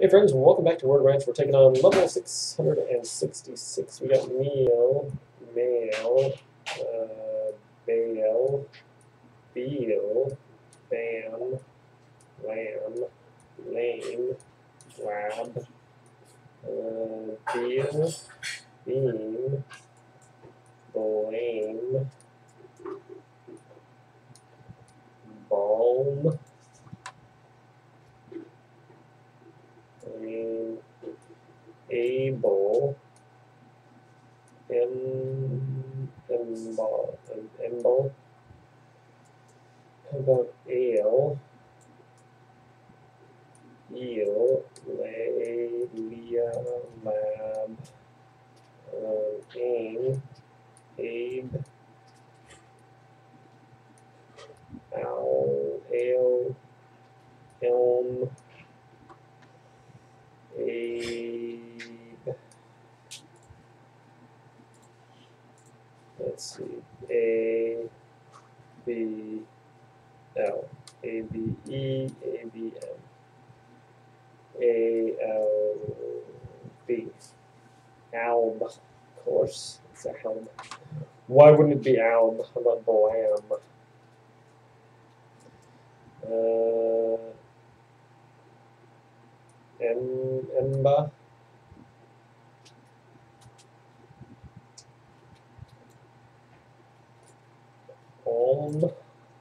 Hey friends, welcome back to Word Ranch. We're taking on level 666. We got meal, mail, bail, beal, ban, lamb, lame, lab, beer, beam, blame, balm, able, emble, how about ale, eel, lia, lab, aim, abe, owl, ale, elm, abe, let's see, A, B, L, A, B, E, A, B, M, A, L, B, alb, of course, it's a helm. Why wouldn't it be alb? How about blam? Emba, Olm,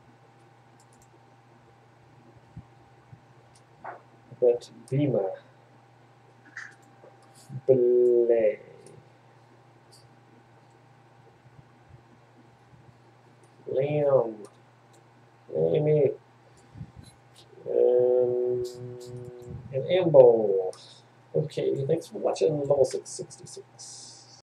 but Bima, Belay, Lamb, Lammy, and Ambo. Okay, thanks for watching level 666.